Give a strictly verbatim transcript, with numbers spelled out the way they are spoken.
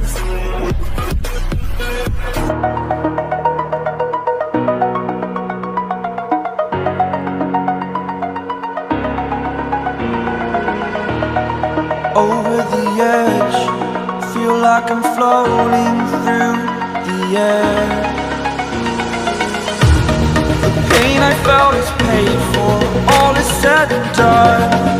Over the edge, feel like I'm floating through the air. The pain I felt is paid for, all is said and done.